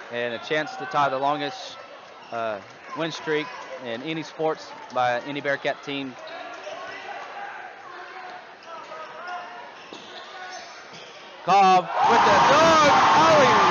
and a chance to tie the longest win streak in any sports by any Bearcat team. Cobb with the dog.